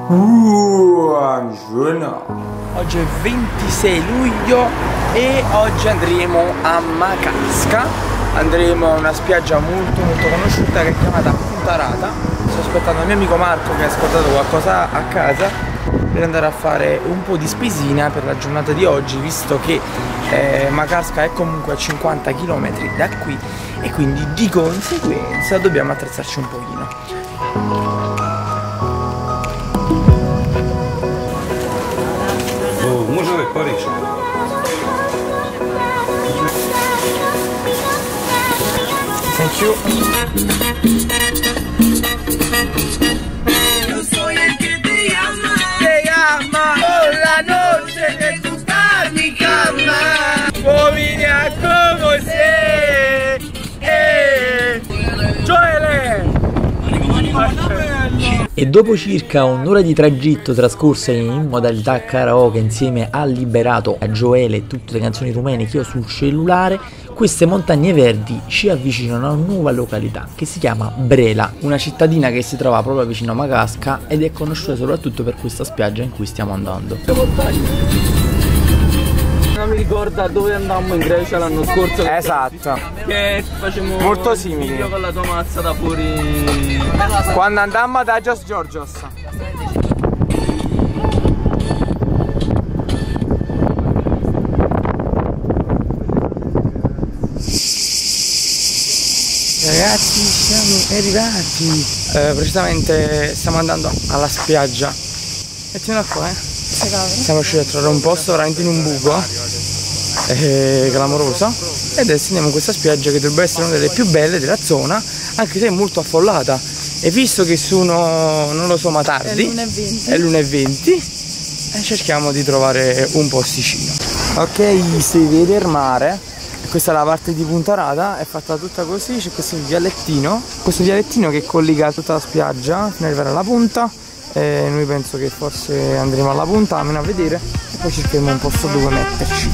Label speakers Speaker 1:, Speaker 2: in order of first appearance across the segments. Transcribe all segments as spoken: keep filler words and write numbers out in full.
Speaker 1: Buongiorno. Oggi è ventisei luglio e oggi andremo a Makarska. Andremo a una spiaggia molto molto conosciuta che è chiamata Punta Rata. Sto aspettando il mio amico Marco che ha ascoltato qualcosa a casa per andare a fare un po' di spesina per la giornata di oggi, visto che eh, Makarska è comunque a cinquanta chilometri da qui e quindi di conseguenza dobbiamo attrezzarci un pochino.
Speaker 2: Oh, może wypalić.
Speaker 1: Thank you.
Speaker 3: Yo soy el que te llama.
Speaker 1: Te llama por la noche de tu mi cama. Povinia come sei. Eh. Gioele.
Speaker 4: E dopo circa un'ora di tragitto trascorsa in modalità karaoke insieme a Liberato, a Gioele e tutte le canzoni rumene che ho sul cellulare, queste montagne verdi ci avvicinano a una nuova località che si chiama Brela, una cittadina che si trova proprio vicino a Makarska ed è conosciuta soprattutto per questa spiaggia in cui stiamo andando.
Speaker 5: Non mi ricorda dove andammo in Grecia l'anno scorso.
Speaker 1: Esatto.
Speaker 5: Che facciamo
Speaker 1: molto simili.
Speaker 5: Io con la tua mazza da fuori.
Speaker 1: Quando andammo ad Agios Georgios. Ragazzi, siamo arrivati. Eh, precisamente stiamo andando alla spiaggia. Mettiamola qua, eh. Siamo riusciti a trovare un posto veramente in un buco, eh, clamoroso, e adesso andiamo in questa spiaggia che dovrebbe essere una delle più belle della zona, anche se è molto affollata. E visto che sono, non lo so, ma tardi, è l'una e venti, e cerchiamo di trovare un posticino. Ok, si vede il mare. Questa è la parte di Punta Rata, è fatta tutta così, c'è questo vialettino, questo vialettino che collega tutta la spiaggia fino ad arrivare alla punta. E noi penso che forse andremo alla punta, almeno a vedere, e poi cercheremo un posto dove metterci.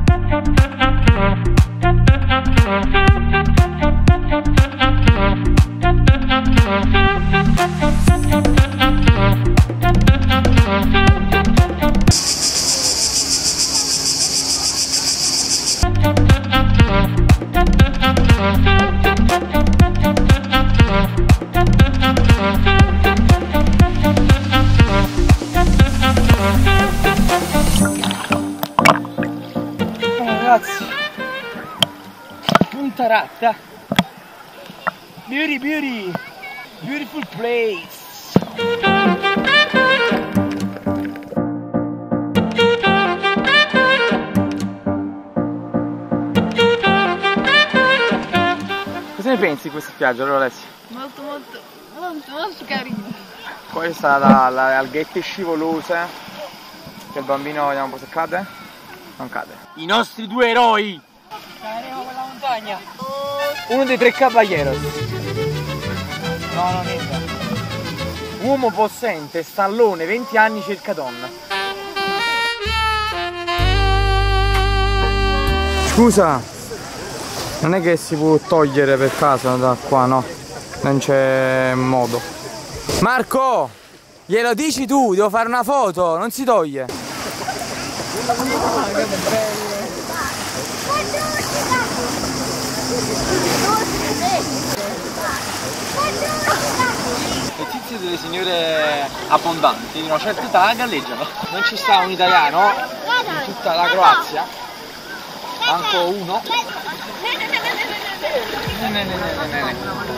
Speaker 1: Ragazzi, Punta Rata, beauty beauty, beautiful place. Cosa ne pensi di questa spiaggia, allora Alessia?
Speaker 6: Molto molto molto molto carino.
Speaker 1: Poi sta la, la alghette scivolose, che il bambino vediamo un po' se cade. Non cade. I nostri due eroi! Caleremo quella montagna! Uno dei tre caballeros. No, no, niente. Uomo possente, stallone, venti anni, cerca donna. Scusa, non è che si può togliere per caso da qua, no? Non c'è modo. Marco! Glielo dici tu, devo fare una foto, non si toglie. Ah, che bello. Le tizie delle signore abbondanti di una certa età galleggiano. Non ci sta un italiano in tutta la Croazia, manco uno. Ne, ne, ne, ne, ne, ne.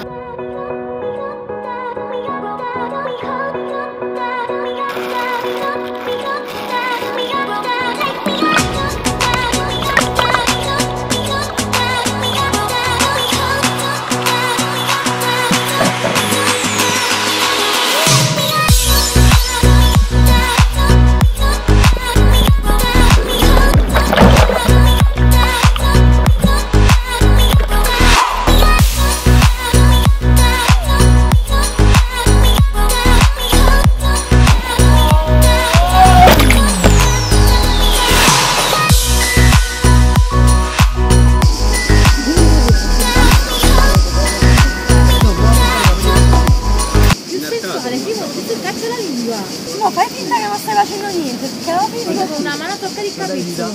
Speaker 2: No, fai finta che non stai facendo niente, perché alla fine con una mano tocca di capello.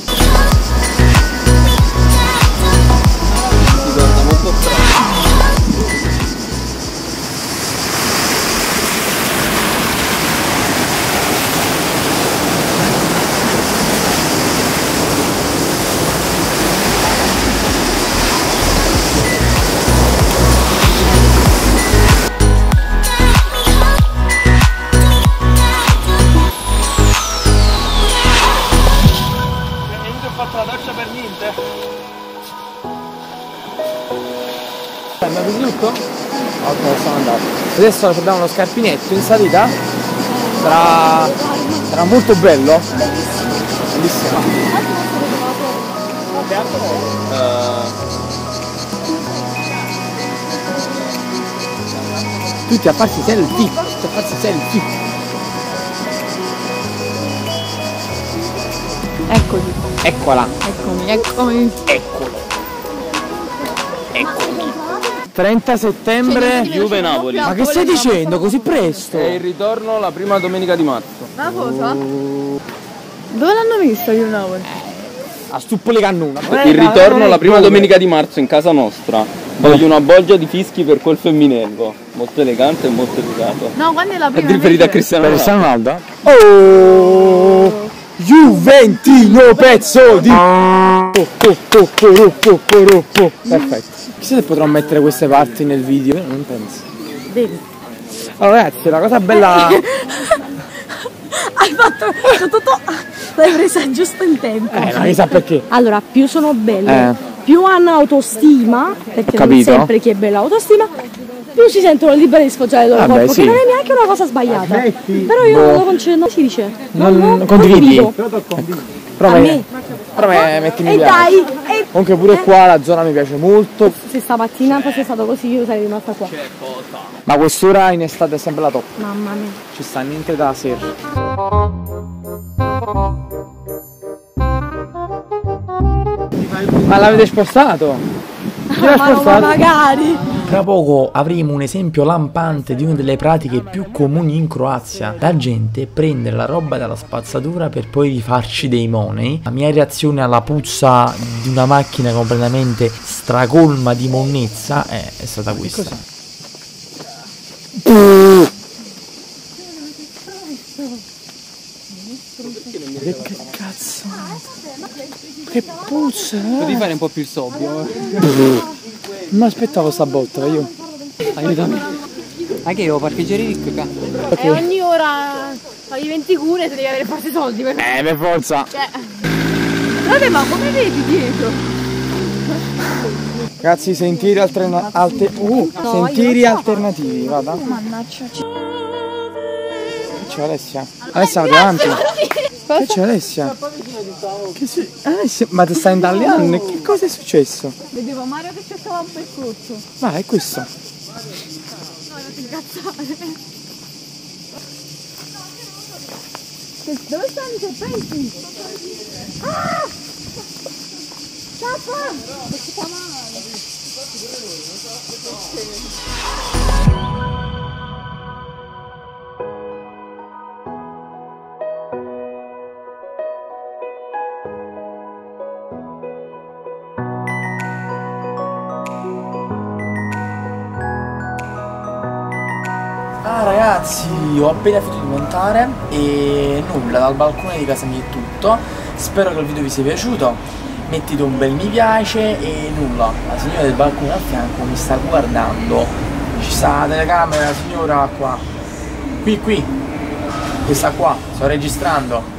Speaker 5: Si guarda molto strano.
Speaker 1: Abbiamo preso tutto? Ok, sono andato. Adesso prendiamo uno scarpinetto in salita. Sarà, sarà molto bello. Bellissimo.
Speaker 5: Uh,
Speaker 1: Tutti a farsi selfie. Tutti a farsi selfie.
Speaker 6: Eccoli,
Speaker 1: Eccola.
Speaker 6: eccomi, eccomi.
Speaker 1: Eccolo. Eccomi. trenta settembre.
Speaker 5: Juve Napoli.
Speaker 1: Ma che stai dicendo così presto?
Speaker 5: È il ritorno la prima domenica di marzo.
Speaker 6: Una cosa? Dove l'hanno visto io Napoli?
Speaker 1: A Stuppoli Cannuna.
Speaker 5: Il ritorno la prima domenica di marzo in casa nostra. Voglio una bolgia di fischi per quel femminello. Molto elegante e molto educato.
Speaker 6: No, quando è la
Speaker 5: E
Speaker 6: prima?
Speaker 5: di riferita a Cristiano
Speaker 1: Cristiano
Speaker 5: Ronaldo.
Speaker 1: Ronaldo. Oh! Juventino pezzo di... Oh, oh, oh, oh, oh, oh, oh. Perfetto. Chissà se potrò mettere queste parti nel video. Io non penso.
Speaker 2: Devi.
Speaker 1: Allora ragazzi, la cosa bella...
Speaker 2: Hai fatto tutto. L'hai presa giusto in tempo.
Speaker 1: Eh, non chissà perché.
Speaker 2: Allora, più sono belle,
Speaker 1: Eh.
Speaker 2: più hanno autostima, perché non
Speaker 1: capito.
Speaker 2: sempre chi è bella ha autostima, più si sentono liberi di sfoggiare il loro
Speaker 1: Vabbè,
Speaker 2: corpo,
Speaker 1: sì.
Speaker 2: che non è neanche una cosa sbagliata.
Speaker 1: Smetti.
Speaker 2: Però io
Speaker 1: Boh.
Speaker 2: non lo concedo, si dice.
Speaker 1: Non,
Speaker 2: non lo
Speaker 1: condividi?
Speaker 2: condivido.
Speaker 1: Però
Speaker 2: A
Speaker 1: me,
Speaker 2: me.
Speaker 1: però me metti mi
Speaker 2: E
Speaker 1: piace.
Speaker 2: dai, e
Speaker 1: Comunque pure qua la zona mi piace molto.
Speaker 2: se stamattina fosse stato così io sarei rimasta qua.
Speaker 1: Ma quest'ora in estate è sempre la top.
Speaker 2: Mamma mia.
Speaker 1: Ci sta niente da sera. Ma l'avete spostato? Chi l'ha
Speaker 2: Ma, no, ma
Speaker 1: spostato?
Speaker 2: magari.
Speaker 4: Tra poco avremo un esempio lampante di una delle pratiche più comuni in Croazia. La gente prende la roba dalla spazzatura per poi rifarci dei money. La mia reazione alla puzza di una macchina completamente stracolma di monnezza è, è stata questa.
Speaker 1: Che cazzo? Che puzza!
Speaker 5: Devi fare un po' più il sobrio.
Speaker 1: Non aspettavo sta botta io. Aiutami.
Speaker 5: Anche io parcheggiare ricca.
Speaker 6: E ogni ora fai venti cure se devi avere forse soldi per...
Speaker 1: Eh, per forza.
Speaker 6: Cioè... Vabbè, ma come vedi dietro?
Speaker 1: Ragazzi, sentieri alterna- alte- uh, sentieri alternativi, vada.
Speaker 2: Mannaggia.
Speaker 1: Che c'è Alessia? Alessia, vai avanti. Che c'è Alessia? Che si... Alessia, ma ti stai indagliando? Che cosa è successo?
Speaker 6: Vedevo Mario che c'è stava un percorso.
Speaker 1: Ma è questo.
Speaker 6: No, non ti incazzare. Dove stanno i serpenti? Ah! Scappa! Si fa male.
Speaker 4: Ah ragazzi, ho appena finito di montare e nulla, dal balcone di casa mia è tutto. Spero che il video vi sia piaciuto. Mettete un bel mi piace e nulla. La signora del balcone a fianco mi sta guardando. Ci sta la telecamera, la signora qua. Qui, qui. Questa qua, sto registrando.